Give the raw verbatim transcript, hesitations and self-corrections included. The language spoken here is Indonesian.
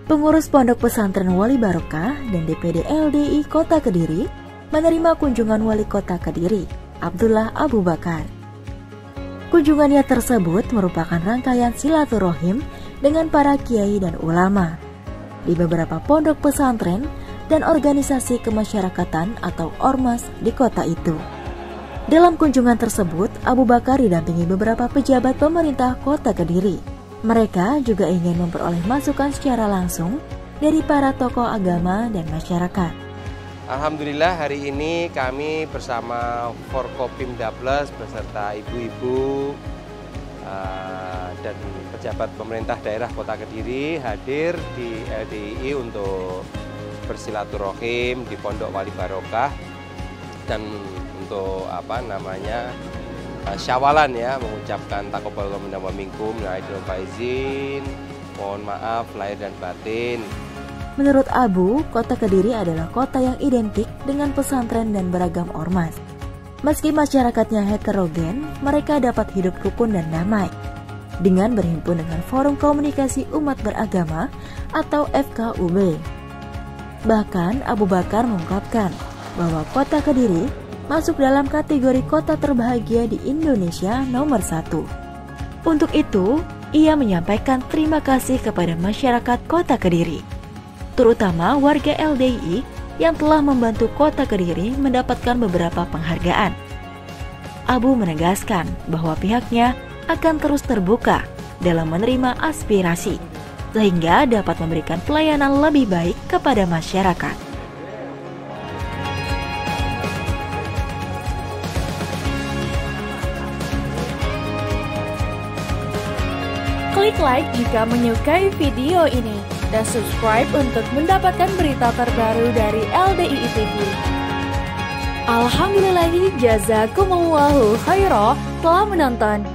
Pengurus Pondok Pesantren Wali Barokah dan D P D L D I Kota Kediri menerima kunjungan Wali Kota Kediri, Abdullah Abu Bakar. Kunjungannya tersebut merupakan rangkaian silaturahim dengan para kiai dan ulama di beberapa pondok pesantren dan organisasi kemasyarakatan atau ormas di kota itu. Dalam kunjungan tersebut, Abu Bakar didampingi beberapa pejabat pemerintah Kota Kediri. Mereka juga ingin memperoleh masukan secara langsung dari para tokoh agama dan masyarakat. Alhamdulillah hari ini kami bersama Forkopimda Plus beserta ibu-ibu uh, dan pejabat pemerintah daerah Kota Kediri hadir di L D I I untuk bersilaturahim di Pondok Wali Barokah dan untuk apa namanya syawalan ya, mengucapkan taqabbalallahu minna wa minkum, aidul faizin, mohon maaf lahir dan batin. Menurut Abu, Kota Kediri adalah kota yang identik dengan pesantren dan beragam ormas. Meski masyarakatnya heterogen, mereka dapat hidup rukun dan damai dengan berhimpun dengan Forum Komunikasi Umat Beragama atau F K U B. Bahkan Abu Bakar mengungkapkan bahwa Kota Kediri masuk dalam kategori kota terbahagia di Indonesia nomor satu. Untuk itu, ia menyampaikan terima kasih kepada masyarakat Kota Kediri, terutama warga L D I I yang telah membantu Kota Kediri mendapatkan beberapa penghargaan. Abu menegaskan bahwa pihaknya akan terus terbuka dalam menerima aspirasi, sehingga dapat memberikan pelayanan lebih baik kepada masyarakat. Klik like jika menyukai video ini dan subscribe untuk mendapatkan berita terbaru dari L D I I T V. Alhamdulillahi jazakumullahu khairah telah menonton.